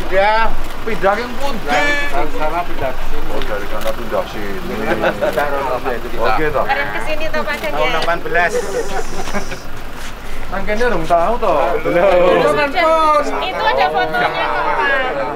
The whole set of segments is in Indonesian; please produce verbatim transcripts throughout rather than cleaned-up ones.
pindah pindah yang pundi dari sana pindah ke sini. Oh, dari sana pindah sini. Oke toh. Bareng ke sini toh Pak Kang Tahun ya. delapan belas. Nang kene urung tahu toh. Itu kan pos. Itu ada fotonya kok Pak.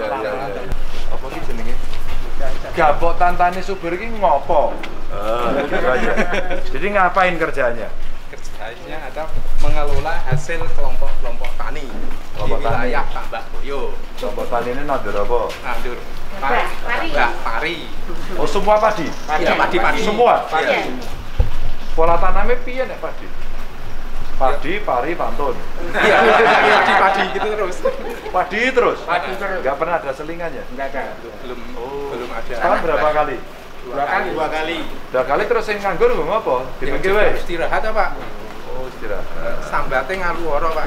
Apa ki jenenge? Gabok tantane supir ki ngopo? Ah, gitu aja. Jadi ngapain kerjanya? Kerjanya ada mengelola hasil kelompok-kelompok tani Kelompok di wilayah Tambak Boyo. Kelompok tani ini nandur apa? Nandur Pari. pari. Enggak, pari. Oh, semua padi? Iya, padi-padi. Semua? Iya. Pola tanamnya piye nek padi? Padi, pari, pantun. Iya, padi-padi gitu terus. Padi terus? Padi terus. Enggak pernah ada selingannya? Enggak ada. Belum Oh. belum ada. Sekarang berapa kali? Dua kali. Dua kali. Dua kali terus yang nganggur ngomong apa? Yang Dipengke juga wae. istirahat ya Pak. Oh, istirahat. Sambate ngalu ora Pak.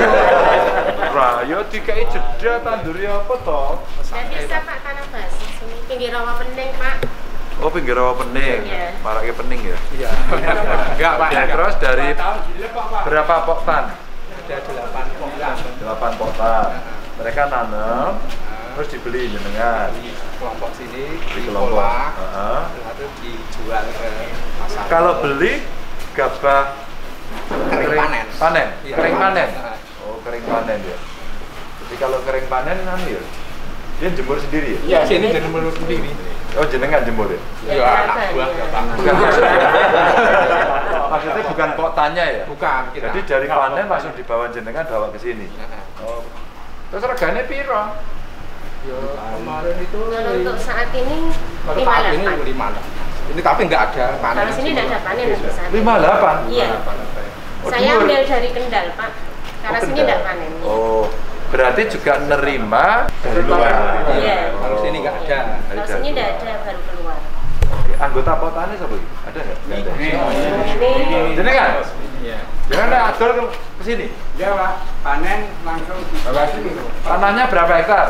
Ra, yo dikai jeda tanduri apa toh? Nggak bisa Pak tanam basi sini pinggir rawa pening Pak. Oh, pinggir rawa pening. Iya. Marake pening ya. Iya. Enggak Pak. Ya, terus dari berapa pok tan? Ada delapan poktan. delapan pok tan. Mereka nanam terus dibeli jenengan Di kelompok sini di kelompok. diolah, Heeh. lalu dijual ke pasar. Kalau beli gabah Kering panen. Panen. Iya. Kering panen. Nah, Oh, kering panen ya. Jadi kalau kering panen kan ya dia jemur sendiri ya? Iya, sini jadi menurut sendiri. Oh, jenengan jemur ya? Iya, anak buah ya Pak. Bukan maksudnya. Maksudnya bukan pok tanya ya? Bukan. kita. Jadi dari panen langsung dibawa jenengan bawa ke sini. Nah, Oh. Terus regane piro? ya, kemarin itu Kalau untuk saat ini kalau lima saat ini delapan. lima delapan. Ini tapi nggak ada panen. Kalau sini nggak ada panen untuk saat ini. lima puluh delapan? Iya. Oh, Saya dulu. ambil dari Kendal Pak. Karena Oh, sini Kendal. nggak panen. Oh, berarti juga nerima dari luar. Iya. Kalau sini nggak ada. Kalau sini nggak ada baru keluar. Oke, anggota potani siapa? Ada nggak? Nggak ada. Ini Jenengan? Iya. Jangan ada atur ke ke sini. Ya Pak, panen langsung dibawa sini. Tanahnya berapa hektar?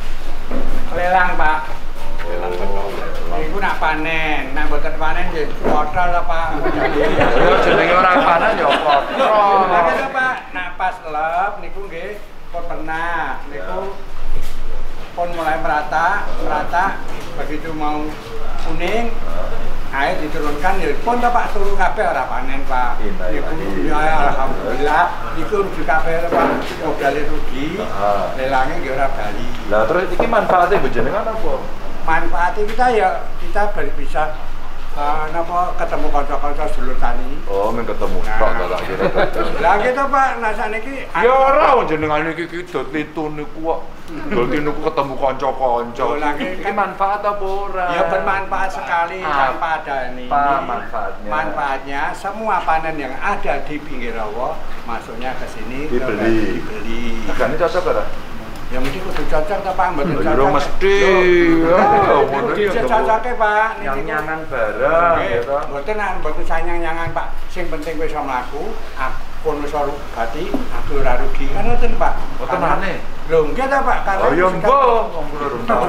Lelang Pak. Oh. Iku nak panen, nak boten panen ya kotor lah Pak. Ya jenenge ora panen ya kotor. Lagi lho Pak, nak pas lep niku nggih pun pernah niku pun mulai merata, merata begitu mau kuning air diturunkan ya pun toh Pak turu kabeh ora panen Pak. Niku ya alhamdulillah niku rugi kabeh Pak. Modale rugi, Ah. lelange nggih ora bali. Lah terus iki manfaatnya jenengan apa? Manfaatnya kita ya kita baru bisa uh, napa ketemu kanca-kanca sedulur tani. Oh, men ketemu Nah. tok to tak kira. Lah kita Pak, nah sakniki Ya ora jenengan iki iki dot litu niku kok. Dadi niku ketemu kanca-kanca. Oh, lagi Iki kan- manfaat apa ora? ya bermanfaat sekali Apa tanpa ada ini. manfaatnya? Manfaatnya semua panen yang ada di pinggir rawa masuknya ke sini Dibeli. dibeli. Regane cocok ora? Ya mesti kudu cocok ta Pak, mboten Ya cocok. mesti. Loh, Ya, kudu ngono iki dicocoke Pak. niki. Nyang-nyangan bareng Nggih, gitu. mboten nak mboten sayang-nyangan Pak. Sing penting kowe iso mlaku, aku iso rugati, aku ora rugi. Kan ngoten Pak. Oh, Karena- tenane? Lho, nggih ta Pak, karena Oh ya sikap- mbok, wong kula urung tau.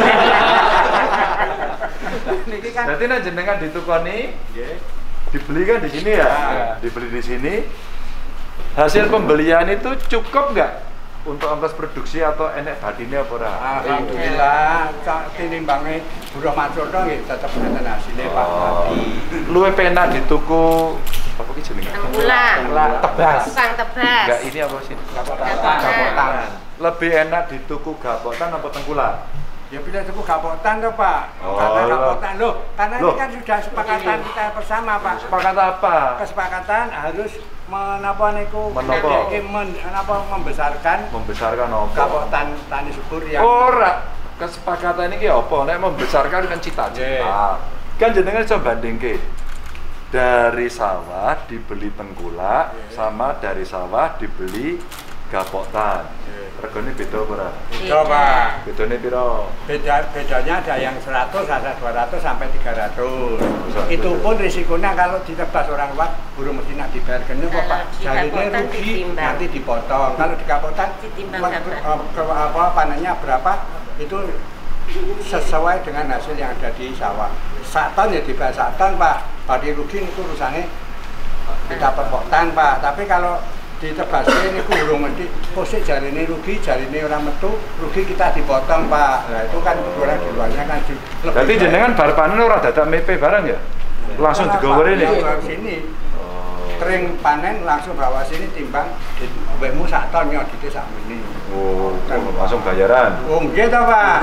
Niki kan Berarti nek jenengan ditukoni, nggih. dibeli kan di sini ya? Ya. Dibeli di sini. Hasil pembelian itu cukup nggak untuk ongkos produksi atau enek badine apa ora? Alhamdulillah, cak tinimbangnya buruh macoto nggih tetep ngeten hasilnya Pak. Oh. Mati. Luwe penak di tuku apa ki jenenge? Tengkulak. Tebas. Tukang tebas. Enggak, ini apa sih? Gapotan. Gapotan. Lebih enak di tuku gapotan apa tengkulak? Ya pilih tuku gapotan toh Pak. Oh, Karena loh. gapotan loh, karena Loh. ini kan sudah sepakatan kita bersama Pak. Sepakat apa? Kesepakatan harus menapa niku Menapa? iki men, menapa membesarkan Membesarkan apa? gapotan tani subur yang Ora. Kesepakatan ini apa? Nek membesarkan kan cita-cita. Kan jenengan coba bandingke. Dari sawah dibeli tengkulak sama dari sawah dibeli gapotan. Regane beda apa ora? Beda Pak. Bedane piro? Beda bedanya ada yang seratus, ada dua ratus sampai tiga ratus. Bisa, Itu bisa. pun risikonya kalau ditebas orang luar burung mesti nak dibayar gini kok Pak. Kalau di Jalurnya gapotan rugi ditimbang. nanti dipotong. Kalau di gapotan Ditimbang men- gabah. eh, ke, apa panennya berapa itu sesuai dengan hasil yang ada di sawah. Satan ya dibayar satan Pak. Badi rugi itu urusannya kita perpoktan Pak. Tapi kalau ditebasnya ini kurung nanti posisi jari ini rugi, jari ini orang metu rugi kita dipotong Pak. Nah itu kan orang di luarnya kan di, Berarti jenengan bar panen ora dadak mepe barang ya? Langsung digawe ini. Bawa sini. Kering panen langsung bawa sini timbang mbekmu sak ton yo dite sak mene. Oh, langsung bayaran. Oh nggih ta Pak.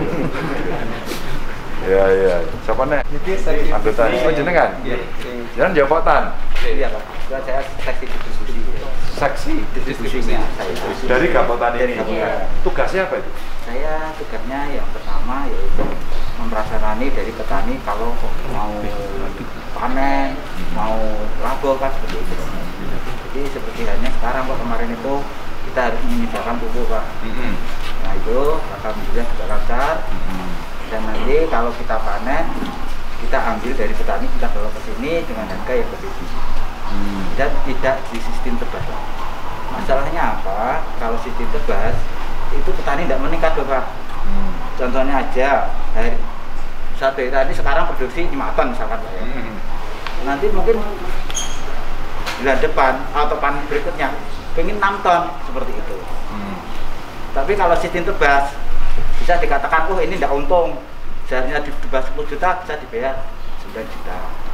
Iya iya. Siapa nek? Anggota. Oh jenengan? Jenengan jabotan. Iya Pak. Saya seksi distribusi. Saksi Distribusinya saya. dari Gapotan ini. Iya. Tugasnya apa itu? Saya tugasnya yang pertama yaitu memprasarani dari petani kalau mau panen, mau label kan seperti itu. Jadi seperti halnya sekarang Pak, kemarin itu kita harus menyediakan pupuk Pak. Mm-hmm. Nah itu alhamdulillah sudah lancar. Mm-hmm. Dan nanti kalau kita panen, kita ambil dari petani, kita bawa ke sini dengan harga yang lebih tinggi. Hmm. Dan tidak di sistem tebas. Masalahnya apa? Kalau sistem tebas itu petani tidak meningkat Bapak. Hmm. Contohnya aja, hari satu hektar ini sekarang produksi lima ton misalkan Pak ya. Hmm. Nanti mungkin bulan depan atau panen berikutnya pengen enam ton seperti itu. Hmm. Tapi kalau sistem tebas bisa dikatakan, oh ini tidak untung. Seharusnya ditebas sepuluh juta bisa dibayar sembilan juta.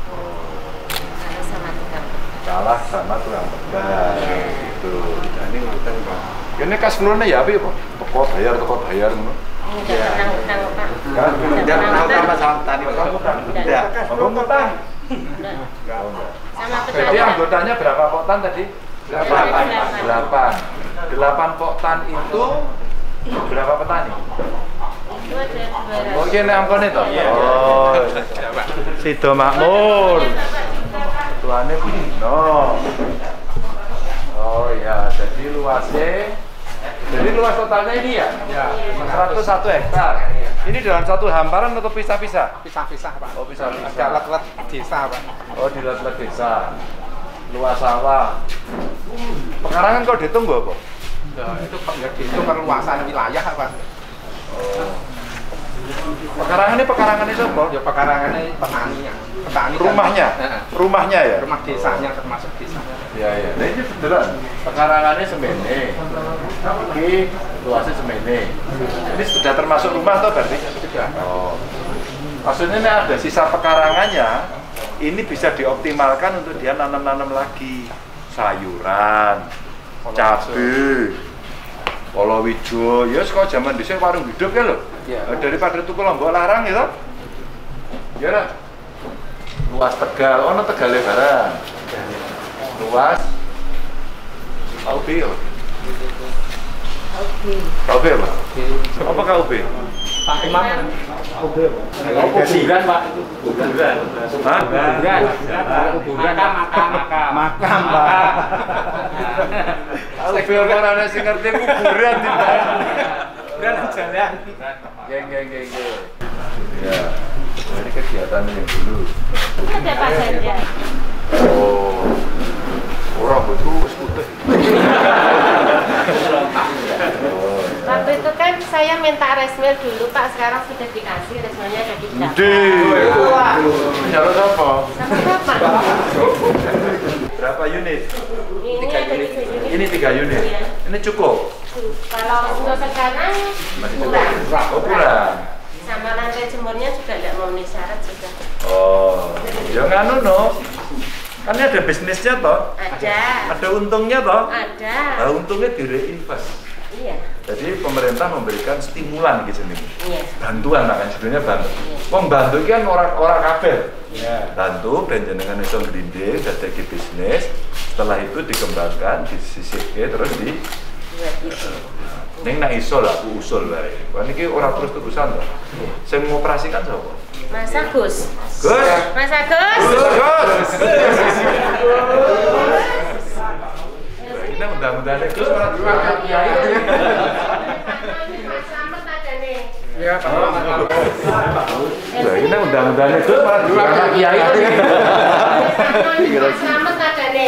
Sama tukang. Kalah sama tukang tebas. Gitu. Ini ngeten Pak. Ini kas flow-nya ya apa ya, Pak? Toko bayar, toko bayar ngono. Enggak pernah utang Pak. Kan? Tidak pernah utang sama petani Pak. Tidak. Abang ngutang. Enggak. Enggak. Sama Jadi petani. anggotanya berapa poktan tadi? Delapan. Delapan. Delapan poktan itu berapa petani? Itu ada dua ratus. Oh, ini angkone toh? Oh. Sido makmur. Tuane Pino. Oh ya, jadi luasnya jadi luas totalnya ini ya? Ya, seratus satu hektar. Ini dalam satu hamparan atau pisah-pisah? Pisah-pisah Pak. Oh, pisah-pisah. Ada let-let desa Pak. Oh, di let-let desa. Luas sawah. Pekarangan kau dihitung gak, Pak? Ya, itu itu perluasan wilayah Pak. Oh. Pekarangan ini pekarangan itu apa? Ya pekarangannya petani ya. Petani kan- Rumahnya? Heeh. Rumahnya ya? Rumah desanya termasuk desanya. Ya ya. Nah ini beneran. Pekarangannya semene. Oke, luasnya semene. Ini sudah termasuk rumah atau berarti? Sudah. Oh. Maksudnya ini ada sisa pekarangannya. Ini bisa dioptimalkan untuk dia nanam-nanam lagi sayuran, cabai, palawija. Ya sekolah zaman dhisik warung hidup ya loh. Iya. Daripada tuku lombok larang gitu. Ya ora. Luas Tegal, ono Tegale barang. Luas K U B ya? K U B apa? Apa K U B? Pak Imam. Oh, kuburan Pak. Kuburan. Hah? Kuburan. Kuburan. Makam, makam, makam. makam Pak. K U B ora ana sing ngerti kuburan di Pak. Kuburan jalan. Geng geng geng geng. Ya. Ini kegiatan yang dulu. Ada Pak Ganjar. Oh. Orang betul wis putih. Waktu itu kan saya minta resmil dulu Pak, sekarang sudah dikasih, resmilnya ada di daftar. Gede. Wah. Jalur apa? Sama Bapak. Berapa unit? Ini ada tiga unit. Ini tiga unit. Iya. Ini cukup. Kalau untuk sekarang Masih kurang. cukup. Oh, kurang. Sama lantai jemurnya juga tidak memenuhi syarat sudah. Oh, ya nganu no. Kan ini ada bisnisnya toh. Ada. Ada untungnya toh. Ada. Nah, untungnya di reinvest. Iya. Jadi pemerintah memberikan stimulan gitu nih. Iya. Bantuan lah kan sebenarnya bantu. Iya. Wong bantu kan orang orang kabel. Ya. Bantu dan jenengan iso ngrinding dadi bisnis. Setelah itu dikembangkan, disisihke terus di Buat itu. ning nak iso lah aku usul wae. Kan iki ora terus terusan to. Sing mengoperasikan sapa? Mas Agus. Gus. Mas Agus. Gus. Kita mudah-mudahan Gus ora dipakai kiai. Mas Slamet ada nih. Ya, Pak. Ya, ini mudah-mudahan Gus ora dipakai kiai. Mas Slamet ada nih.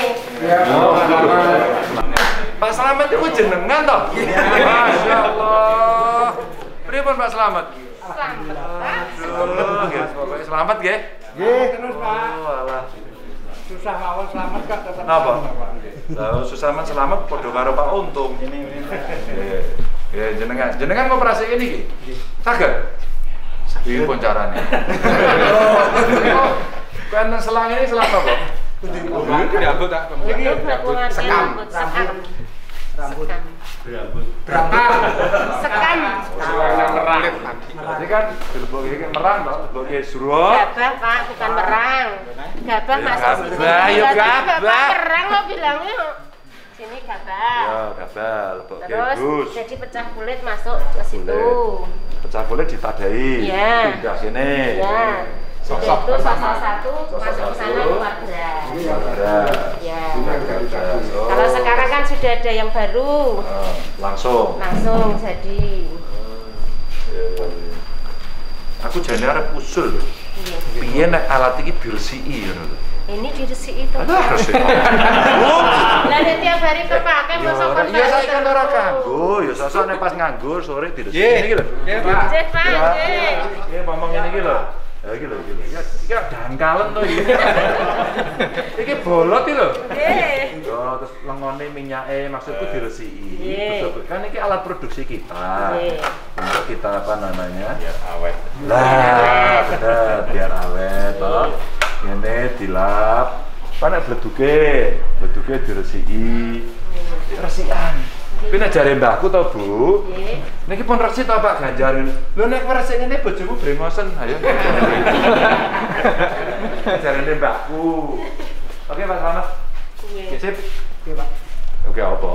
Pak Slamet itu jenengan toh? Masya Allah. Pripun Pak Slamet? Slamet. Pak. Aduh, nggih, pokoknya selamat nggih. Nggih, terus Pak. Oh, alah. susah mawon selamat Kak tetap. Napa? Pak. Lah susah man selamat padha karo Pak Untung. Ya jenengan, jenengan mau operasi ini iki? Saged. Iki pun carane. Oh. Kan selang ini selang apa? Rambut tak Iki Rambut sekam, sekam. rambut. Sekam. Berangkat. Sekam. merah. Jadi kan dilebok iki merang to, dilebok iki surut. Gabah Pak, bukan merang. Gabah Ya, Mas. gabah, yuk, Iya, tapi gabah. Bapak merang lo bilangnya. Sini gabah. Ya, gabah, lebok Terus gus. jadi pecah kulit masuk ke situ. Pecah kulit ditadai. Iya. Pindah sini. Ya. Jadi Sosok itu pertama. sosok satu Sosok masuk ke sana satu. keluar beras. Beras. Ya. Beras. Oh. Kalau sekarang kan sudah ada yang baru. Ah, langsung. Langsung jadi. Ya, ya, ya. Aku jane arep usul lho. Iya. Piye nek alat iki diresiki ngono lho. Ini diresiki itu. Alah resiki. Lah nek tiap hari kepake Ya mosok ora, kon iya saya kan ora terus. kanggo, ya sosok nek pas nganggur sore diresiki Nggih. iki lho. Nggih, Pak. Nggih, Pak, Ya, nggih. Iki ngomong ngene iki lho. Ya iki lho, iki lho. Ya iki dangkalen to iki. Iki bolot iki lho. Nggih. Yo terus lengone minyake maksudku diresiki. Nggih. Betul. Kan iki alat produksi kita. Nggih. Untuk kita apa namanya? Biar awet. Lah, bener biar awet toh. Ngene dilap. Kan nek bleduke, bleduke diresiki. Resikan. Kuwi nek jare mbahku to, Bu. Nggih. Niki pun resik to Pak Ganjar. Lho nek resik ngene bojomu brengosen. Ayo. Jarene mbahku. Oke, Pak Selamat. Nggih. Sip. Oke, Pak. Oke, apa?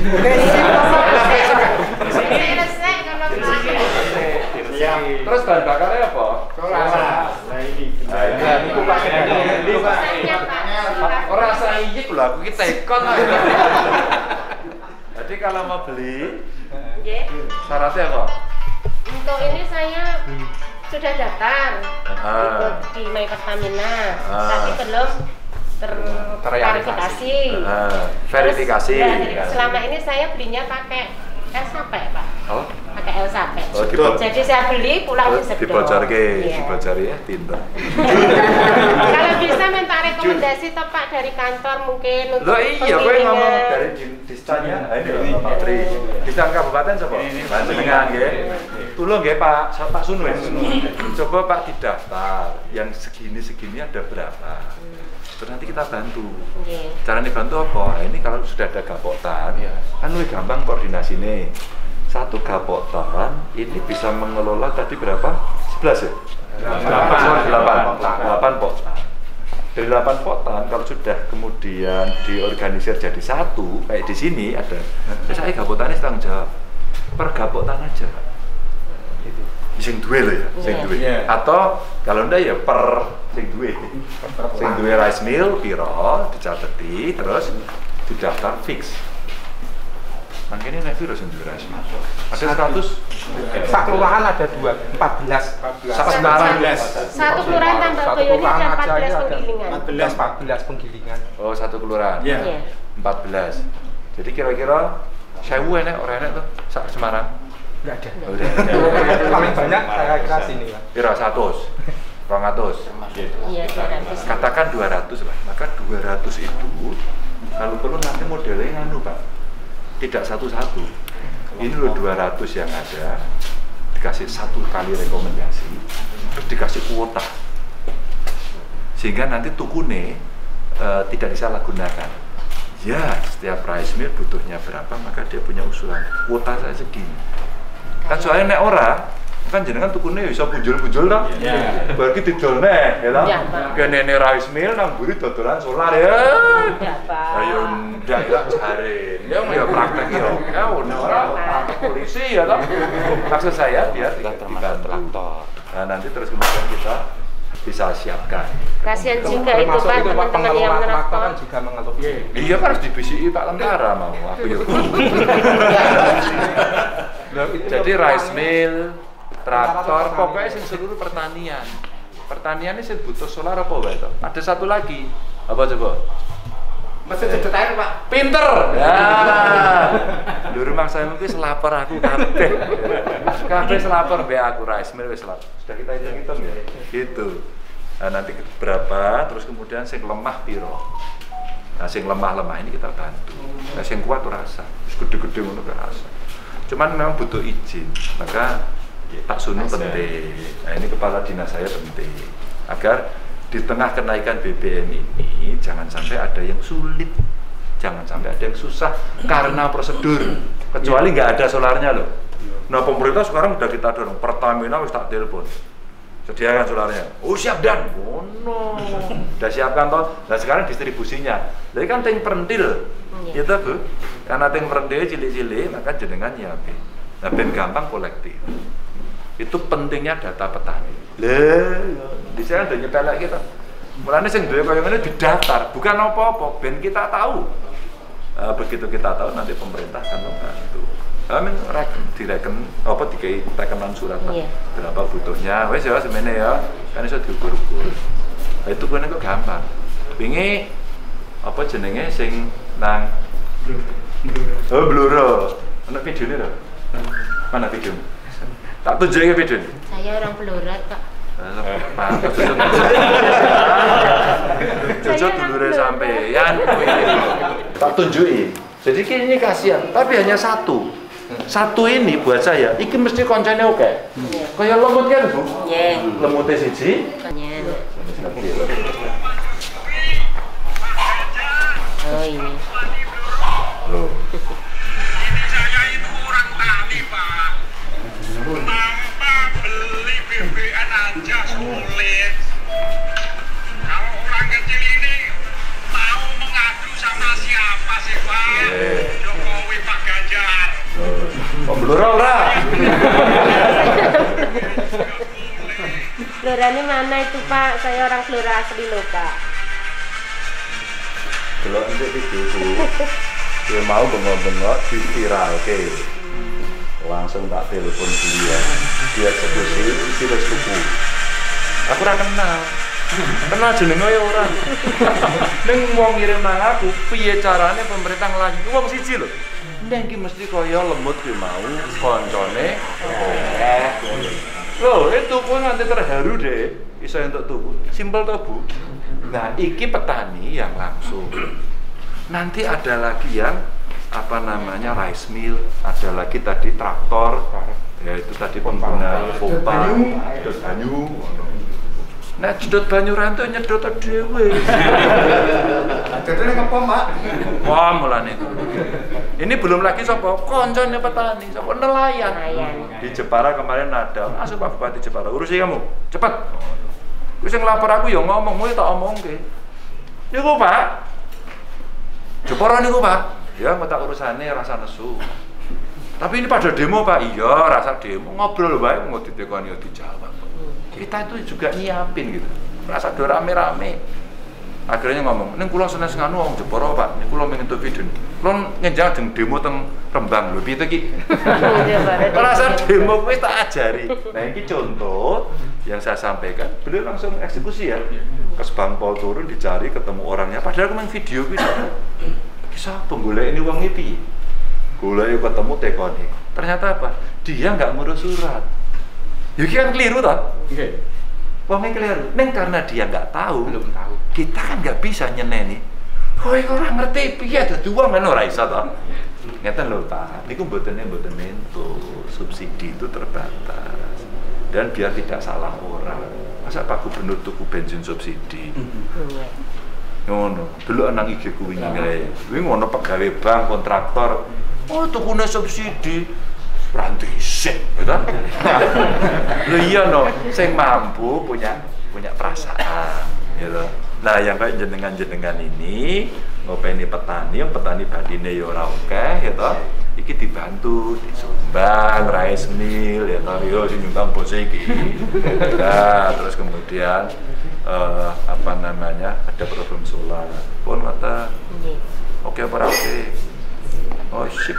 Sini resek kalau Pak. Terus bahan bakarnya apa? Solar. Nah ini. Nah, ini niku Pak. Ini, Pak. Rasanya, Pak. Ora saiki lho aku ki tekon. Jadi kalau mau beli Nggih. syaratnya apa? Untuk ini saya sudah daftar Ah. ikut di My Pertamina, Ah. tapi belum terverifikasi. Ah, verifikasi. Terus, ya, selama ini saya belinya pakai El Sape, Pak. Oh, Pakai El Sape. Oh, dibo- Jadi saya beli pulang di Sedot. dibocorke, Iya. dibocori ya pinter. Kalau bisa minta rekomendasi toh Pak dari kantor mungkin untuk Loh iya, kowe penggilingan. ngomong dari di- distannya. Nah, ini lho Pak Tri. Distan Kabupaten sapa? Panjenengan nggih. Tulung nggih Pak, Sa- Pak Sunu ya. Coba Pak didaftar. Yang segini-segini ada berapa? Terus nanti kita bantu. Nggih. Caranya bantu apa? Nah, ini kalau sudah ada gapotan, kan lebih gampang koordinasi nih. Satu gapotan ini bisa mengelola tadi berapa? sebelas ya? delapan. delapan potan. Dari delapan potan kalau sudah kemudian diorganisir jadi satu, kayak di sini ada. Ya, saya gapotannya tanggung jawab. Per gapotan aja. Sing duwe lho ya, sing Iya. duwe. Iya. Atau kalau ndak ya per sing duwe. Sing duwe rice mill piro dicateti terus didaftar fix. Mangkene nek piro sing duwe rice mill? Ada seratus. Sak kelurahan ada dua, empat belas. Sak sekarang. Satu kelurahan tambah Satu Boyo ini kelurahan ada aja empat belas ya ada penggilingan. empat belas, empat belas penggilingan. Oh, satu kelurahan. Iya. Iya. empat belas. Jadi kira-kira sewu enek ora enek tuh sak Semarang. Enggak ada. Oh, udah. Paling banyak saya kira sini, Pak. Piro seratus? dua ratus. Iya, dua ratus. Katakan dua ratus lah. Maka dua ratus itu kalau perlu nanti modelnya nganu Pak. Tidak satu-satu. Ini loh dua ratus yang ada. Dikasih satu kali rekomendasi, terus dikasih kuota. Sehingga nanti tukune e, tidak disalahgunakan. Ya, setiap rice mill butuhnya berapa, maka dia punya usulan. Kuota saya segini. Kan soalnya nek ora, kan jenengan tukune iso punjul-punjul toh. Iya. Bar ki didol neh, ya toh. Iya, Pak. Kene ne rice mill nang mburi dodolan solar ya. Iya, Pak. Ayo ndak gak jare. Ya ya praktek yo. Ya ora praktek polisi ya toh. Maksud saya biar tidak dibantu. Nah, nanti terus kemudian kita bisa siapkan. Kasihan juga itu Termasuk Pak itu Pak teman-teman yang pengelola traktor kan ngerokok. juga mengeluh. Iya kan harus dibisiki Pak Tentara mau aku ya. Jadi rice mill, traktor, pokoknya sing seluruh pertanian. Pertanian ini sing butuh solar apa wae to? Ada satu lagi. Apa coba? Mesin sedot air, Pak. Pinter. Ya. Lho rumah saya mungkin selapor aku kabeh. Kabeh selapor mbek aku rice mill wis selapor. Sudah kita hitung-hitung ya. Gitu. Nah, nanti berapa, terus kemudian sing lemah piro. Nah, sing lemah-lemah ini kita bantu. Nah, sing kuat tuh rasa, gede-gede ngono ke rasa. Cuman memang butuh izin, maka tak sunu penting. Nah, ini kepala dinas saya penting agar di tengah kenaikan B B M ini jangan sampai ada yang sulit, jangan sampai ada yang susah karena prosedur. Kecuali nggak ada solarnya loh. Nah, pemerintah sekarang udah kita dorong, Pertamina harus tak telepon, sediakan solarnya. Oh siap dan, oh no, udah siapkan toh. Nah sekarang distribusinya, jadi kan ting perentil, ya tuh bu, karena ting perentil cilik-cilik maka jenengan nyiapin. Nah ben gampang kolektif. Itu pentingnya data petani. Lah, di sana udah nyepelek kita. Mulanya sing duwe kaya ngene didaftar, bukan apa-apa, ben kita tahu. Uh, begitu kita tahu nanti pemerintah akan membantu. Amin, reken, direken, apa dikai rekenan surat yeah. Berapa butuhnya, wes ya semene ya, kan iso diukur-ukur. Nah, itu kan kok gampang. Wingi apa jenenge sing nang oh Bluro, ana videone lho. Mana video? Tak tunjukin video. Saya orang Blora, Pak. Jujur dulure sampeyan. Tak tunjukin. Jadi ini kasihan, tapi hanya satu. Satu ini buat saya, iki mesti koncene oke. Kayak lemut kan, Bu? Iya. Lemutnya siji. Iya. Oh ini. Loh. Ini saya itu orang tani, Pak. Tanpa beli B B M aja sulit. Kalau orang kecil ini mau mengadu sama siapa sih, Pak? Jokowi, Pak Ganjar. Kok Blora ora? Bloranya mana itu, Pak? Saya orang Blora asli loh, Pak. Delok entuk videoku. Dia mau bengok-bengok di viral ke. Langsung tak telepon dia. Dia eksekusi iki wis tuku. Aku ora kenal. Kenal jenenge ya ora. Ning wong ngirim nang aku, piye carane pemerintah nglanjut wong siji lho. Ning iki mesti kaya lemut ki mau koncone. Loh, itu pun nanti terharu deh. Iso entuk tuku. Simpel to, Bu. Nah, iki petani yang langsung. Nanti ada lagi yang apa namanya rice mill, ada lagi tadi traktor, yaitu tadi pengguna pompa, jedot banyu. Nah, jedot banyu rantu nyedot dhewe. Jedotnya ngepom, Pak. Wah, mulane. Ini belum lagi sapa? Koncone petani, sapa nelayan. Di Jepara kemarin ada, "Asuh Pak Bupati Jepara, urusi kamu, cepat." Wis sing lapor aku ya ngomong, kowe tak omongke. Niku, Pak. Jepara niku, Pak. Ya, mau tak urusane rasa nesu. Tapi ini pada demo, Pak. Iya, rasa demo. Ngobrol bae mau ditekoni ya dijawab. Kita itu juga nyiapin gitu. Rasa do rame-rame. Akhirnya ngomong, "Ning kula senes nganu wong Jepara, Pak. Ning kula mengentuk video. Kula ngenjang jeng demo teng Rembang lho. Piye to iki?" Rasa demo wis tak ajari. Nah, ini contoh yang saya sampaikan. Beliau langsung eksekusi ya. Kesbangpol turun dicari ketemu orangnya. Padahal aku main video gitu. Kisah penggolek ini uang piye? Golek ketemu tekoni. Ternyata apa? Dia nggak ngurus surat. Ya kan keliru toh? Nggih. Wongnya keliru. Neng karena dia nggak tahu. Belum tahu. Kita kan nggak bisa nyeneni. Kowe ora ngerti piye dadi wong kan ora iso toh. Ngeten lho, Pak. Niku mbotene mboten ento. Subsidi itu terbatas. Dan biar tidak salah orang. Masa Pak Gubernur tuku bensin subsidi? Ngono, dulu nang I G ku wingi kae. Wingi ngono pegawai bank, kontraktor. Oh, tukune subsidi. Ranti sik, gitu. Lho iya no, sing mampu punya punya perasaan, gitu. Nah, yang kayak jenengan-jenengan ini ngopeni petani, yang petani badine ya ora akeh, gitu. Iki dibantu, disumbang rice mill, ya toh, yo sing nyumbang bos iki. Nah, terus kemudian Uh, apa namanya ada program solar pun kata oke okay, apa oke oh sip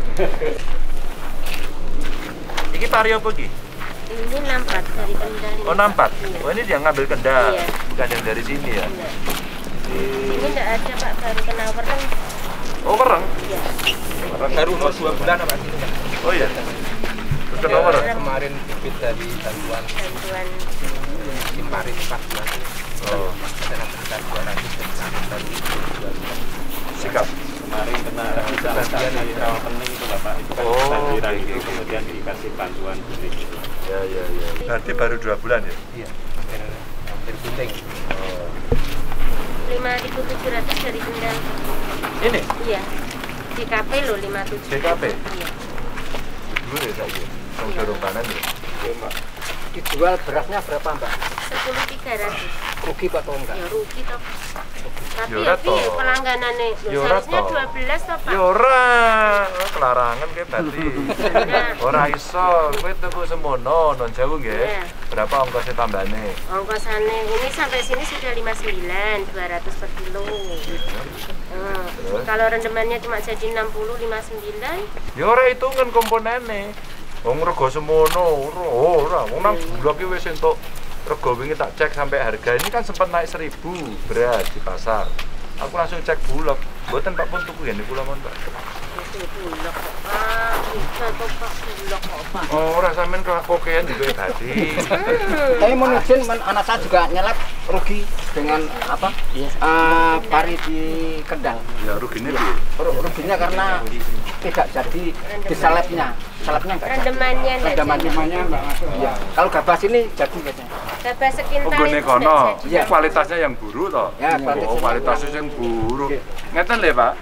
ini tari apa ki? Ini nampak dari Kendal. Oh nampak? Iya. Oh ini dia ngambil Kendal, iya. Bukan yang dari sini ya? Iya. Ini enggak ada Pak, baru kena wereng. Oh wereng? Iya. Baru mau dua bulan apa? Oh iya. Terus kena wereng? Kemarin bibit dari bantuan. Bantuan musim pari empat bulan. Oh. Ada sekitar dua ratus hektar dijual. Sikap. Kemarin kena bantuan di Rawapening itu Bapak, itu kan Oh, banjiran oke, itu oke. kemudian dikasih bantuan benih. Ya ya ya. Berarti baru dua bulan ya? Iya, hampir hampir gunting. Oh. lima ribu tujuh ratus dari Kendal. Ini Iya. D K P loh lima puluh tujuh. D K P? Iya. dulu ya saya. Yang dorong panen ya. Dijual berasnya berapa Mbak? sepuluh tiga ratus. Rugi Pak atau enggak? Ya rugi toh. Tapi Ya ya ora pi toh. pelangganannya Ya loh, ora seharusnya toh. dua belas toh Pak. Ya ora, oh, kelarangan kayak berarti. Nah, Ora iso, kowe tuku semono non jauh nggih. Iya. Berapa ongkosnya tambahane? ongkosannya ini sampai sini sudah lima puluh sembilan, dua ratus per kilo. Nah, Terus? kalau rendemannya cuma jadi enam puluh, lima puluh sembilan. Ya ora hitungan komponene. Wong rego semono, ora, ora. Wong nang bulog iki wis entuk rego wingi tak cek sampai harga ini kan sempat naik seribu beras di pasar. Aku langsung cek bulog. Mboten Pak pun tuku ya niku lamon Pak. Itu bulog kok Pak, bisa kok Pak bulog kok Pak. Oh, ora sampean kok kokean juga tadi. Tapi mau izin, men- anak saya juga nyelak rugi dengan apa? eh, pari di Kendal. Ya rugine piye? Ru- Ruginya karena tidak jadi di selebnya, selebnya enggak jadi. Rendemannya enggak Rendeman jadi. Limanya Mbak masuk. Iya. Kalau gabah sini jadi biasanya. Gabah sekintal Oh, gone itu kono. enggak jadi. Iya. Kualitasnya yang buruk toh? Ya, kualitasnya Oh, kualitasnya yang buruk. Ngeten lho, Pak.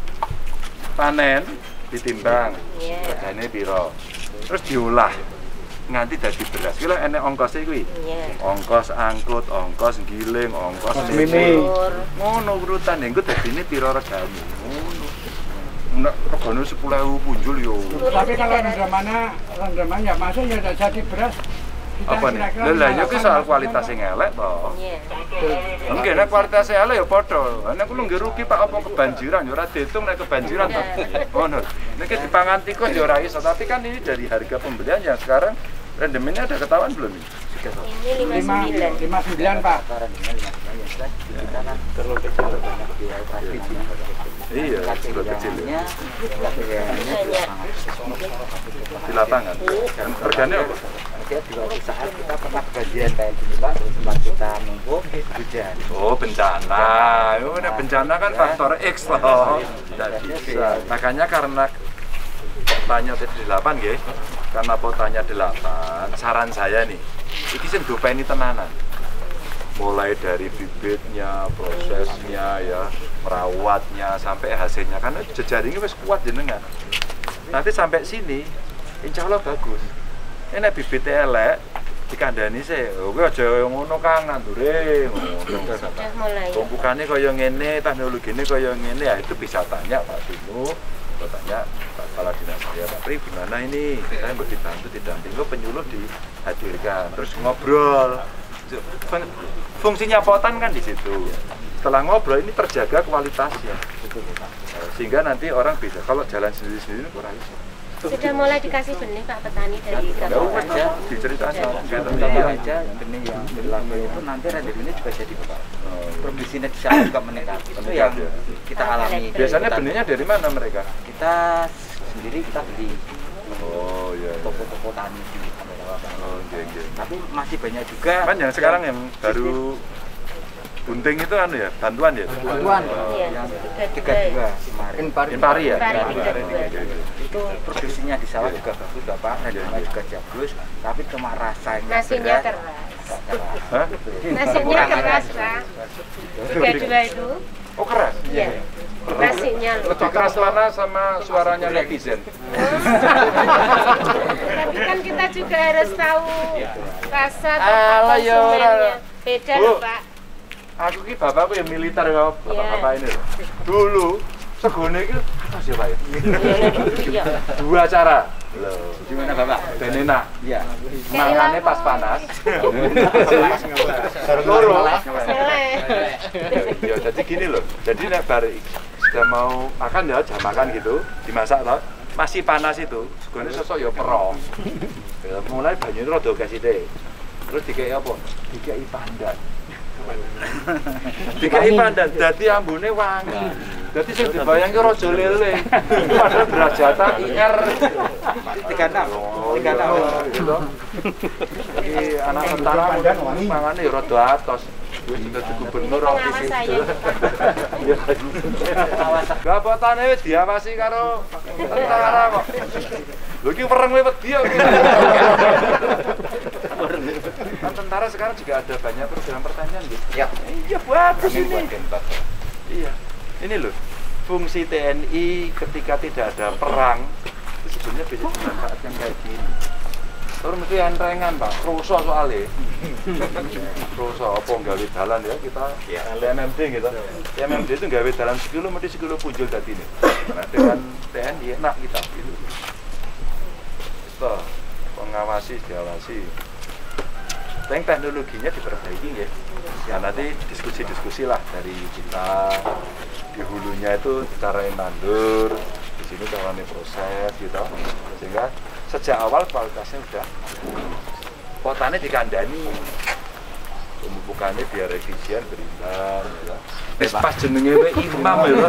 Panen ditimbang. Iya. Regane piro? Terus diolah nganti dadi beras. Ki lho enek ongkose kuwi. Iya. Ongkos angkut, ongkos giling, ongkos Ongkos mini. mini. Ngono urutan engko dadine piro regane. Ngono. Nek regane sepuluh ribu punjul yo. Tapi kalau rendamannya, rendaman ya masuk ya tidak jadi beras. Kita Apa nih? kira-kira Lah ya ki soal delapan kualitas sing elek toh. Iya. Enggak, nek kualitas elek ya padha. Nek kulo nggih rugi Pak apa kebanjiran ya ora diitung nek kebanjiran toh. Ngono. Nek dipangan tikus ya ora iso, tapi kan ini dari harga pembelian yang sekarang rendemennya ada ketahuan belum ini? Ini lima puluh lima sembilan. lima sembilan Pak. Kita kan terlalu kecil banyak biaya pasti. Iya, sudah kecil ya. Banyak. Di lapangan. Dan harganya apa? Dia di waktu saat kita pernah kejadian kayak gini Pak, tempat kita nunggu hujan. Oh, bencana. Ya udah bencana kan faktor X loh. Tidak bisa. Makanya karena potanya tadi delapan nggih. Karena potanya delapan, saran saya nih, iki sing dopeni tenanan. Mulai dari bibitnya, prosesnya ya, merawatnya sampai hasilnya karena jejaringnya wis kuat jenengan. Nanti sampai sini insya Allah bagus. Ini bibitnya elek dikandani sih, oke aja ngono Kang nandure ngono. Sudah mulai. Tumpukannya kaya ngene, teknologinya kaya ngene, ya itu bisa tanya Pak Tino, atau tanya Pak Kepala Dinas saya, Pak Pri gimana ini? Saya mau dibantu, didampingi, penyuluh dihadirkan, terus ngobrol. Fungsinya potan kan di situ. Setelah ngobrol ini terjaga kualitasnya, sehingga nanti orang bisa. Kalau jalan sendiri-sendiri kurang bisa. Sudah mulai dikasih benih Pak petani dari Ya Kabupaten. wes aja diceritakan. Gitu. Contoh aja benih yang berlaku itu nanti rendemennya juga jadi Pak. Produksinya di sana juga meningkat. Itu yang kita alami. Biasanya benihnya dari mana mereka? Kita sendiri kita beli Oh iya. iya. toko-toko tani di Rawapening. Oh iya iya. Tapi masih banyak juga. Kan yang sekarang yang baru bunting itu anu ya, bantuan ya? Bantuan. Iya, Yang tiga tiga dua. dua kemarin. Impari ya? Impari Impari, tiga dua. iya, iya. Itu produksinya di sawah juga bagus Bapak, rendemennya juga bagus, tapi cuma rasanya Nasinya berat. keras. Hah? Nasinya keras Pak. Tiga dua itu. Oh keras? Iya. Nasinya loh. Lebih keras mana sama suaranya netizen? Tapi kan kita juga harus tahu rasa Alah, tempat ya, ora. konsumennya. Beda Bu. loh Pak. Aku ki bapakku yang militer ya, bapak-bapak ini loh. Dulu segone iki apa sih Pak ya? Iya. Dua cara. Loh, Gimana Bapak? ben enak. Iya. Mangannya pas panas. Loro. Seleh. Ya jadi gini loh. Jadi nek bar sudah mau makan ya jam makan gitu, dimasak toh. Masih panas itu, segone sosok ya perong. Ya, mulai banyu itu rada kasih terus dikei apa? Dikei pandan. Dikei pandan, dadi ambune wangi. Dadi sing dibayangke raja lele. Padahal beras jatah I R. tiga enam. tiga enam. Gitu. Iki anak tentara mangane ya rada atos. Wis dadi gubernur ofis itu. Gapotane wis diawasi karo tentara kok. Lho iki wereng wedi kok. Kan tentara sekarang juga ada banyak program pertanian gitu. Ya. Iya bagus ini. Iya. Ini loh, fungsi T N I ketika tidak ada perang itu sebenarnya bisa dimanfaatkan kayak gini. Terus mesti entrengan Pak, rusuh soalnya. Rusuh apa nggawe dalan ya kita ya M M D gitu. M M D itu nggawe dalan sekilo mesti sekilo punjul tadi nih. Nah dengan T N I enak kita gitu. Itu pengawasi, diawasi. Yang teknologinya diperbaiki ya. Ya nanti diskusi-diskusi lah dari kita. Di hulunya itu caranya nandur, di sini caranya proses gitu. Sehingga sejak awal kualitasnya udah potanya dikandani. Pemupukannya biar efisien, berimbang gitu. Wis pas jenenge we imam ya.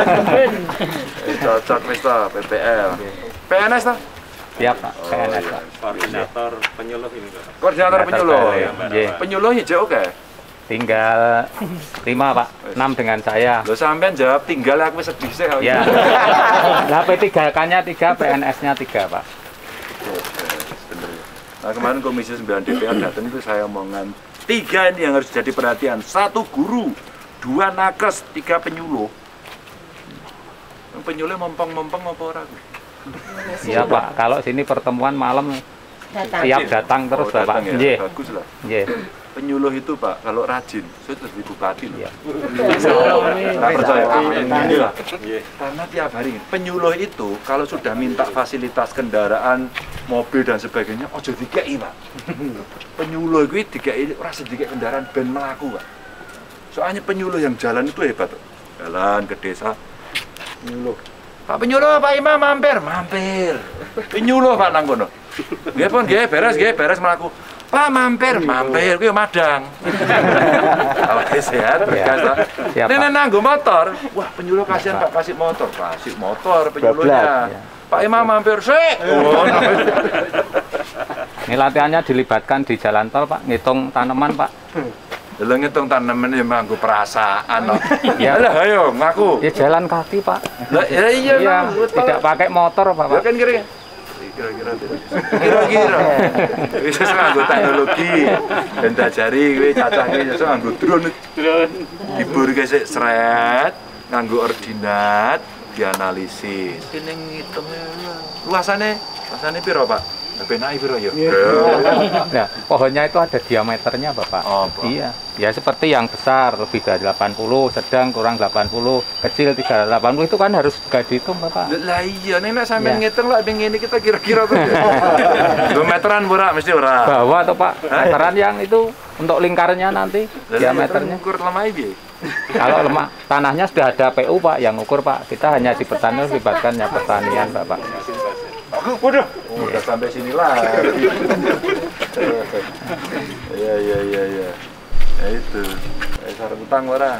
Cocok wis ta P P L. P N S ta? Siap Pak, P N S Pak. Koordinator penyuluh ini Pak. Koordinator penyuluh. Nggih. Penyuluh hijau oke. Tinggal lima Pak, enam dengan saya. Lo sampean jawab tinggal aku sedih sih. Ya. Lah P tiga K-nya tiga, P N S-nya tiga Pak. Nah kemarin Komisi sembilan D P R datang itu saya omongan tiga ini yang harus jadi perhatian. Satu guru, dua nakes, tiga penyuluh. Penyuluh mompong-mompong apa orang? Iya Pak, kalau sini pertemuan malam Datang. siap datang terus Oh, datang Bapak. ya? Nggih. Bagus lah. Nggih. Penyuluh itu Pak, kalau rajin, saya terus jadi bupati loh. Iya. Nggak percaya? Amin. Iya. Karena tiap hari penyuluh itu kalau sudah minta fasilitas kendaraan, mobil dan sebagainya, ojo dikei Pak. Penyuluh itu dikei, rasa dikei kendaraan ben melaku Pak. Soalnya penyuluh yang jalan itu hebat. Jalan ke desa, penyuluh. Pak penyuluh, Pak Imam mampir, mampir. Penyuluh Pak nang kono. Nggih pun nggih beres, nggih beres melaku. Pak mampir, mampir, kuwi madang. Awake sehat, berkas Pak. Nenek nanggo motor. Wah, penyuluh kasihan Pak kasih motor, kasih motor penyuluhnya. Pak Imam mampir sik. Oh, Ini latihannya dilibatkan di jalan tol Pak, ngitung tanaman Pak. Lha ngitung tanaman ya nganggo perasaan. Ya. Lah ayo ngaku. Ya jalan kaki Pak. Lah iya Iya, Bang. tidak pakai motor Pak. Ya kan kira kira-kira kira-kira bisa nganggo teknologi dan dajari kowe cacah kowe iso nganggo drone drone dibur sik sret nganggo ordinat dianalisis kene ngitung luasane luasane piro Pak benake piro ya Nah, pohonnya itu ada diameternya Bapak. Oh, apa? Iya. Ya seperti yang besar lebih dari delapan puluh, sedang kurang delapan puluh, kecil tiga ratus delapan puluh itu kan harus juga dihitung Bapak. lah iya nek sampean Ya. ngitung lah pengen ini kita kira-kira tuh dua meteran ora mesti ora Bawah atau Pak, meteran yang itu untuk lingkarnya nanti diameternya. ukur lemah iki Kalau lemah tanahnya sudah ada P U Pak yang ukur Pak. Kita hanya di pertanian libatkan ya pertanian Bapak. Waduh, udah sampai sini lah. Iya iya iya iya. Ya itu. Eh sarung utang ora.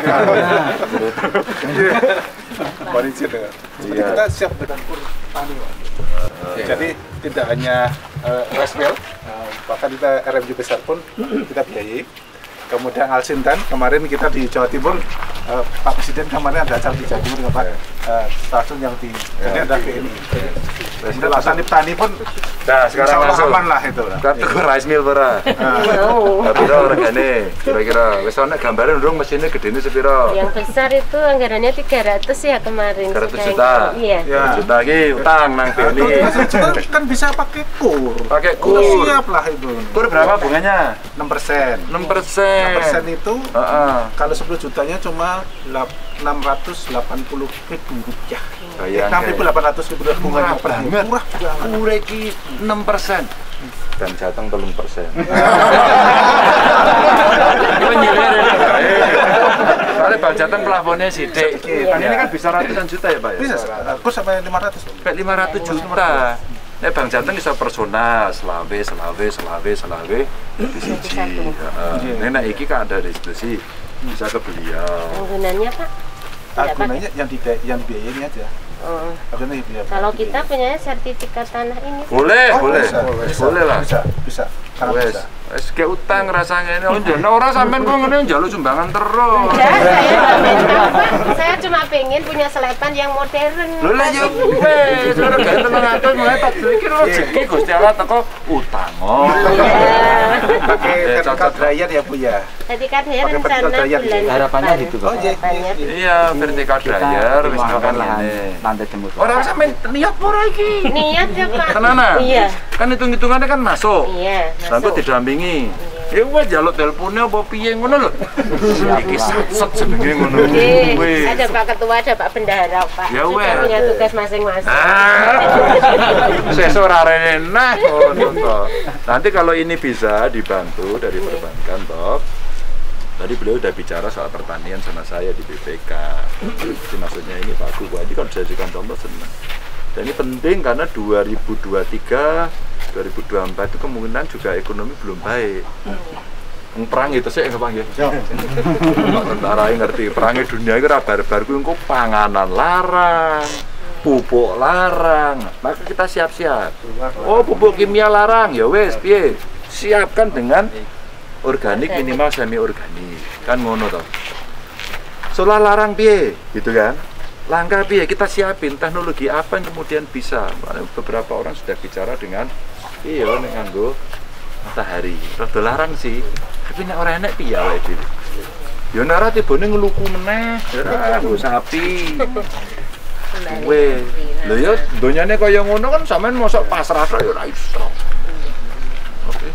Kondisi dengan. Jadi Iya. kita siap dengan kur tani, Pak. Jadi tidak hanya uh, rice mill, uh, bahkan kita R M J besar pun kita biayai. Kemudian Alsintan, kemarin kita di Jawa Timur, uh, Pak Presiden kemarin ada acara di Jawa Timur, Pak, uh, stasiun yang di, jadi ada ke ini. Kemudian petani petani pun, Nah, sekarang insya Allah langsung. aman lah itu. Kartu rice mill ora. Tapi ora regane. Kira-kira wis ana gambaran urung mesinnya gedene sepiro? Yang besar itu anggarannya tiga ratus ya kemarin. tiga ratus Sedang- juta. Iya. Ya. Juta iki utang nang B N I. Kan bisa pakai kur. Pakai Udah kur. siap lah itu. Kur berapa bunganya? enam persen. enam persen. enam persen itu Heeh. kalau sepuluh jutanya cuma enam ratus delapan puluh ribu rupiah. Bayangke. enam ribu delapan ratus ribu rupiah bunganya Murah per hari. banget. Murah banget. Kur iki enam persen. Dan jateng telung persen. Itu nyilir ini. Soalnya Bang Jateng plafonnya sidik. Kan ini kan bisa ratusan juta ya Pak ya? Bisa, aku sampai lima ratus. Sampai lima ratus juta. Nek Bang Jateng bisa personal, selawe, selawe, selawe, selawe, di siji. Heeh. Nek iki kan ada distribusi, bisa ke beliau. Penggunanya Pak? Tidak pakai. Gunanya yang di yang biaya ini aja. Oh. Ada nih dia. Kalau kita punya sertifikat tanah ini. Boleh, Oh, boleh. bisa, bisa, Boleh lah. Bisa, bisa. Sangat Wes, bisa. wes kayak utang rasanya ini. Oh, jangan orang sampean kok ngene njaluk sumbangan terus. Enggak, saya nggak minta, Pak. Saya cuma pengen punya selepan yang modern. Lho lah ya wes, ora gak tenang atus mulai tak pikir rezeki Gusti Allah teko utang. Oh. Iya. Pakai Eh, vertical cocok. dryer ya Bu ya. Sertifikat ya Pakai rencana vertical dryer. bulan Harapannya depan. gitu, Pak. Oh, iya, Harapannya iya, Iya, vertical dryer wis makan ini. lantai jemput. Orang sampean niat ora iki. niat ya Pak. Tenanan? Iya. Kan hitung-hitungannya kan masuk. Iya, Lalu masuk. didampingi. Ya wes jaluk teleponnya apa piye ngono lho. Iki sat-sat jenenge ngono. Oke, Wes. ada Pak Ketua, ada Pak Bendahara, Pak. Ya, Kita wes. punya tugas masing-masing. Ah, sesuk ora rene nah ngono toh. Nanti kalau ini bisa dibantu dari perbankan toh. Tadi beliau udah bicara soal pertanian sama saya di B P K. Jadi maksudnya ini Pak Bupati kan dijadikan contoh senang. Dan ini penting karena dua ribu dua puluh tiga, dua ribu dua puluh empat itu kemungkinan juga ekonomi belum baik. Yang perang itu sih nggak panggil. Pak tentara yang ngerti perangnya dunia itu barbar ku engko panganan larang, pupuk larang. Maka kita siap-siap. Oh pupuk kimia larang ya wes, piye? Siapkan dengan organik minimal semi organik. Kan ngono toh. Solar larang piye? Gitu kan? Langkah piye kita siapin teknologi apa yang kemudian bisa. Beberapa orang sudah bicara dengan iya nek nganggo matahari. Rada larang sih. Tapi nek ora enek piye wae dhewe. Ya nek ora tibane ngluku meneh, ya nggo sapi. Weh, lho ya donyane kaya ngono kan sampean mosok pasrah tok ya ora iso. Oke.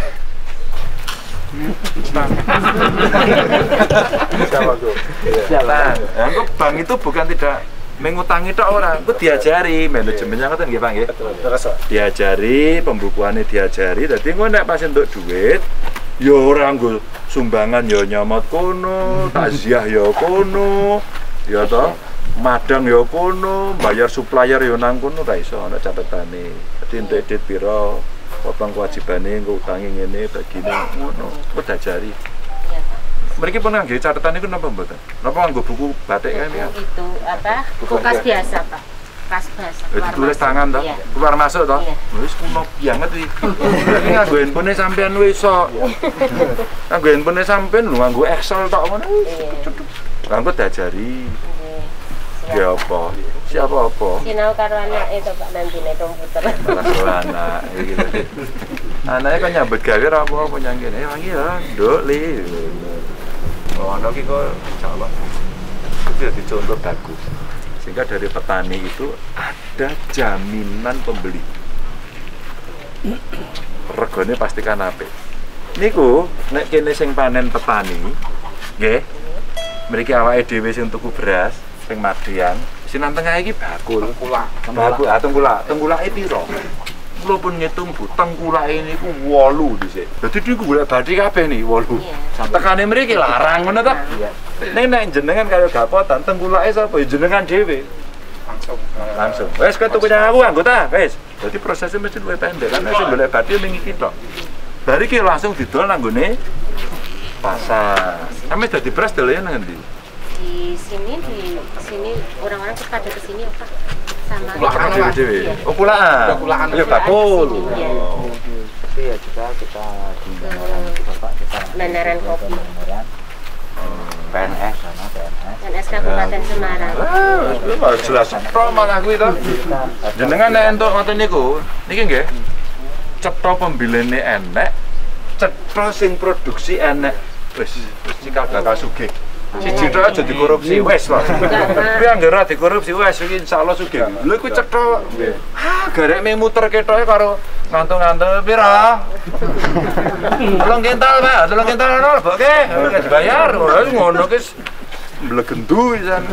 Siapa tuh? Nah, engko bank itu bukan tidak mengutangi tok orang, itu diajari manajemennya ngoten nggih Pak nggih. Terus Diajari, pembukuannya diajari. Dadi engko nek pas entuk duit ya ora nggo sumbangan ya nyomot kono, takziah ya kono, ya toh, madang ya kono, bayar supplier ya nang kono ra iso ana catetane. Dadi entuk edit pira, potong kewajibane engko utangi ngene, bagine ngono. Kok diajari. Iya, Pak. Mereka pun nggak catatan itu napa mboten? Napa nganggo buku batik kan ya? Buku itu apa? Kulkas biasa, Pak. Kas biasa. Itu keluar tulis masuk. tangan toh? Iya. Keluar masuk toh? Iya. Wis kuno banget iki. Berarti nganggo handphone sampean wis iso. Nganggo handphone sampean lho nganggo Excel tok ngono. Iya. Nganggo diajari. Iya. Ya apa? Siapa apa? Sinau karo anak itu Pak nanti nih komputer. Malah soal anak gitu. Anaknya kan nyambut gawe ora apa-apa nyangkene. Eh wangi ya, Nduk li. Oh, ana ki kok insyaallah itu jadi contoh bagus. Sehingga dari petani itu ada jaminan pembeli. Regane pastikan apik. Niku nek kene sing panen petani, nggih. Mriki awake dhewe sing tuku beras, sing Madian, sinan tengah iki bakul. Tengkulak. Bakul, ah tengkulak. Tengkulake piro? Kula pun ngitung Bu, tengkulake niku wolu dhisik. Dadi niku golek bathi kabeh nih wolu. Iya. Tekane mriki larang ngono ta? Iya. Nek nek jenengan kaya gapotan tengkulake sapa ya jenengan dhewe. Langsung. Langsung. Wes kowe tuku nang aku anggota, wes. Dadi prosesnya mesti luwih pendek karena sing golek bathi ning iki tok. Bari ki langsung didol nang nggone pasar. Sampe dadi beras dolen nang endi? Di sini di sini orang-orang tuh pada kesini apa? Sama Kulaan dhewe-dhewe. Iya. Oh kulaan. Kulaan. Ya bakul. Iya. Oh. Tapi ya juga kita di Bandaran itu Bapak kita Bandaran kopi. Bandaran P N S sama P N S. N S Kabupaten Semarang. Ah, lu jelas tok malah kuwi to. Jenengan nek entuk ngoten niku, niki nggih. Cetha pembilene enek, cetha sing produksi enek. Wis, wis cikal bakal sugih. Siji tok aja dikorupsi wis lho. Kuwi anggere ora dikorupsi wis iki insyaallah sugih. Lha kuwi cetha. Ah, garek me muter ketoke karo ngantung-ngantung pira? Tolong kental, Pak. Tolong kental nol, boke. Ora dibayar. Wis ngono ki mblegendu pisan.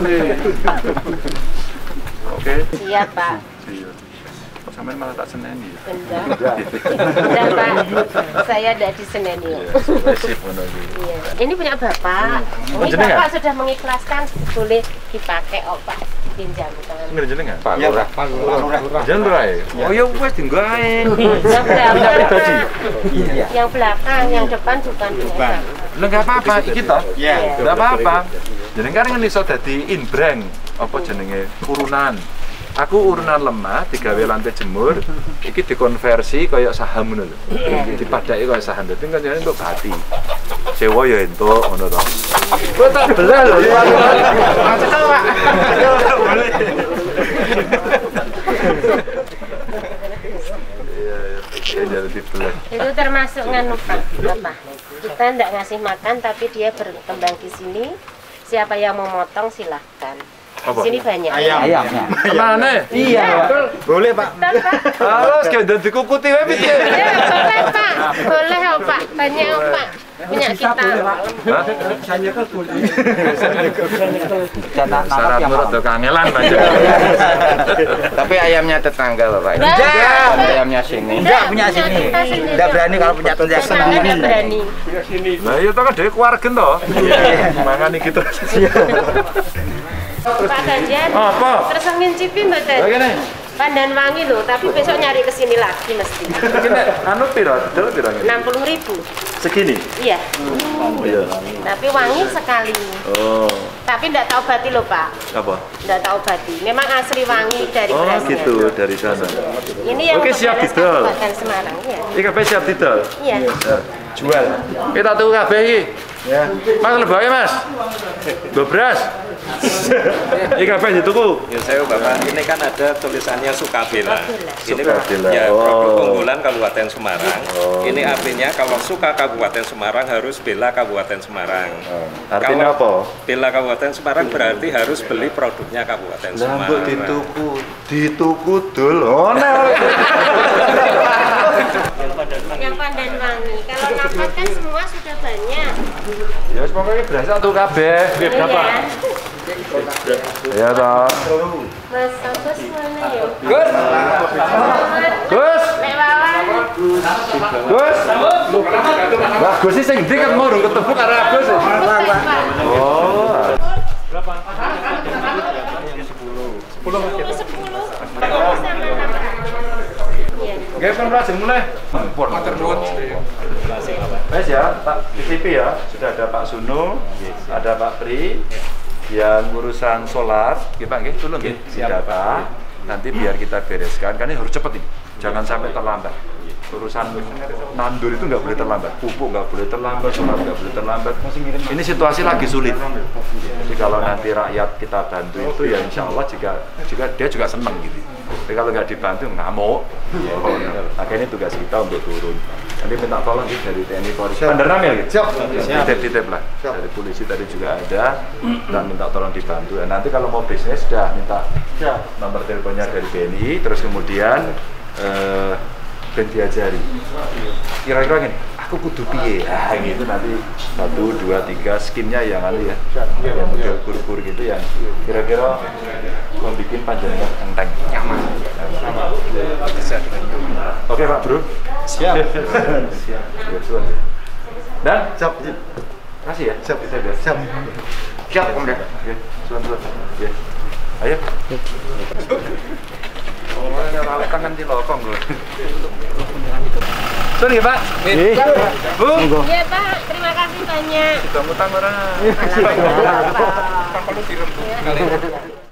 Oke. Siap Pak. Iya. Kok sampean malah tak seneni. Enggak. Enggak Pak. Saya ada di Senen ya. Sip ngono iki. Iya. Ini punya Bapak. Oh, Ini jenengan? Bapak sudah mengikhlaskan boleh dipakai oh Pak. Pinjam tangan. Ngene jenengan? Pak Iya, Pak. Pak Lurah. Jenderal ae. Oh ya wis dienggo ae. Yang belakang, pribadi. Iya. yang belakang, yang depan bukan bukan. Lah enggak apa-apa iki toh. Iya. Enggak apa-apa. Jenengan kan iso dadi inbrand apa jenenge turunan. Aku urunan lemah, digawe lantai jemur, iki dikonversi kayak saham ngono lho. Dipadaki kayak saham. Dadi kancane untuk bati. Sewa ya entuk ngono to. Kowe tak belah lho. Cekel, Pak. Boleh. Iya, iya, jadi dibelah. Itu termasuk nganu Pak, Bapak. Kita tidak ngasih makan tapi dia berkembang di sini. Siapa yang mau motong silahkan. Di sini banyak. Ayam. Ayamnya. Mana? Iya. Boleh, Pak. Betul, Pak. Harus kayak udah dikukuti wae piye. Ya, boleh Pak. Boleh oh, Pak. Banyak oh, Pak. Punya kita. Saya kan boleh. Syarat menurut tuh kangelan banyak. Tapi ayamnya tetangga Bapak. Enggak. Ayamnya sini. Enggak punya sini. Enggak berani kalau punya tetangga sendiri. Enggak berani. Nah, itu kan dari keluarga toh. Mangan iki terus. Pak Ganjar. Apa? Terus ngincipi mboten? Begini. Pandan wangi loh, tapi besok nyari ke sini lagi mesti. Begini, anu piro? Dol piro ngene? enam puluh ribu. Segini. Iya. Iya. Tapi wangi sekali. Oh. Tapi enggak tahu bati loh, Pak. Apa? Enggak tahu bati. Memang asli wangi dari Oh, berasnya. gitu dari sana. Ini yang Oke, untuk siap beres didol. Kabupaten Semarang, ya. Iki kabeh siap didol. Iya. Jual. Kita tuku kabeh iki. Ya. Mas lebih Mas. Dua beras. Iki kabeh dituku. Ya saya Bapak, ini kan ada tulisannya Sukabela. Ini Sukabela. ya Oh. produk unggulan Kabupaten Semarang. Ini artinya kalau suka Kabupaten Semarang harus bela Kabupaten Semarang. Artinya Kalau apa? bela Kabupaten Semarang berarti harus beli produknya Kabupaten Lah mbok Semarang. dituku, dituku dul. Oh, nah. Yang pandan wangi. Kalau napat kan semua sudah banyak. Ya wis pokoke beras satu kabeh. Nggih berapa? Ya toh. Mas Agus mana ya? Gus. Gus. Nek Wawan. Gus. Wah, Gus sing ndi kan mau urung ketemu karo Agus. Oh. Berapa? sepuluh. sepuluh. Sama napat. Iya. Nggih pun langsung mulai. Matur nuwun. Wes ya, Pak T V ya. Sudah ada Pak Suno, ada Pak Pri yang urusan solar. Nggih Pak nggih, tolong nggih data. Nanti biar kita bereskan, kan ini harus cepat ini. Jangan sampai terlambat. Urusan nandur itu nggak boleh terlambat, pupuk nggak boleh terlambat, solar nggak boleh terlambat. Ini situasi lagi sulit. Jadi kalau nanti rakyat kita bantu itu ya insya Allah juga, juga dia juga senang gitu. Tapi kalau nggak dibantu ngamuk. Oh, makanya tugas kita untuk turun. Nanti minta tolong gitu dari T N I Polri. Bandar Namil gitu. Siap. Titip-titip lah. Dari polisi tadi juga ada. Dan minta tolong dibantu. Dan nanti kalau mau bisnis sudah minta nomor teleponnya dari B N I. Terus kemudian eh, ben diajari. Kira-kira gini, aku kudu piye? Nah, gitu nanti satu, dua, tiga skinnya yang anu ya, yang model kur-kur gitu yang kira-kira membuat panjangnya enteng, nyaman. Oke Pak Bro. Siap. Siap. Dan siap. Kasih ya. Siap. Siap. Siap Om deh. Oke. Suan-suan. Ya. Ayo. Oh, ini rawat tangan di lokong loh. Sorry ya Pak. Bu. Iya Pak, terima kasih banyak. Kita mutang orang. Malah banyak, Pak. Tanpa lu direm.